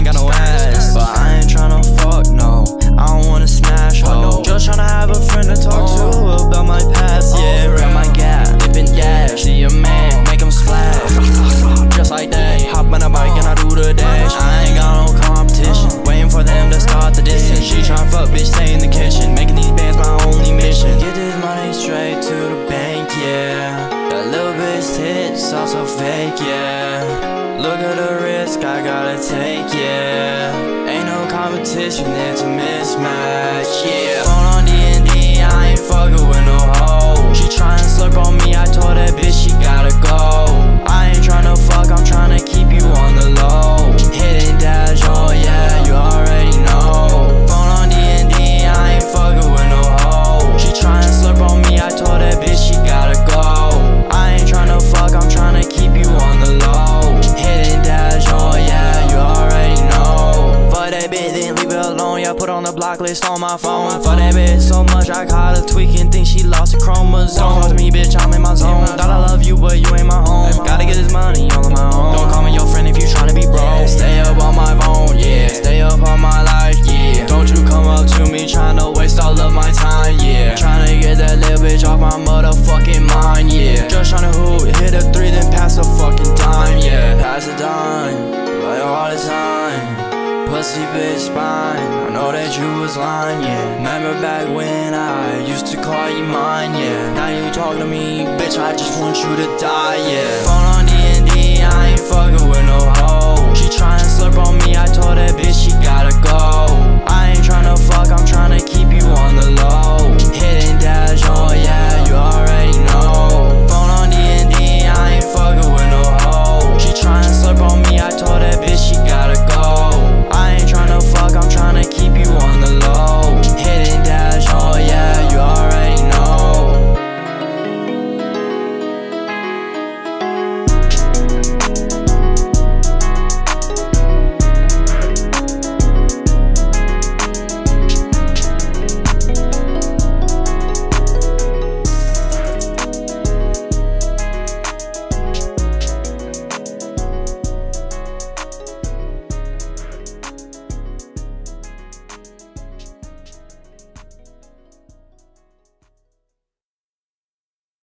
got no ass, but I ain't tryna fuck, no. I don't wanna smash, ho. Just tryna have a friend to talk to about my past, yeah. Grab my gap, dip and dash. See a man, make him splash. Just like that, hop on a bike and I do the dash. I ain't got no competition, waiting for them to start the distance. She tryna fuck, bitch, stay in the kitchen. Making these bands my only mission. Get this money straight to the bank, yeah. That little bitch tits also fake, yeah. Look at the risk I gotta take, yeah. Ain't no competition, it's a mismatch, yeah. Phone on D&D, I ain't fucking with no hoe. She tryna slurp on me, I told that bitch she gotta go. I ain't tryna fuck, I'm tryna keep you on the low. Hit and dash, oh yeah, you already know. Phone on D&D, I ain't fucking with no hoe. She tryna slurp on me, I told that bitch she gotta go. I ain't tryna fuck, I'm tryna keep you on the low. Hit and dash, oh yeah, you already know. Fuck that bitch, then leave it alone, yeah, put on the block list on my phone. Fuck that bitch so much, I caught her tweaking, think she lost a chromosome. Don't talk to me, bitch, I'm in my zone. Thought I love you, but you ain't my home. Gotta get this money all on my own. Don't call me your friend if you tryna be broke. Stay up on my phone, yeah. Stay up on my life, yeah. Don't you come up to me tryna waste all of my time, yeah. Tryna get that little bitch off my motherfucking mind, yeah. Just tryna hoop, hit a 3, then pass a fucking dime, yeah. Pass a dime, like all the time. Pussy bitch spine, I know that you was lying, yeah. Remember back when I used to call you mine, yeah. Now you talk to me, bitch, I just want you to die, yeah. Phone on D&D, I ain't fucking with no hoe. She tryna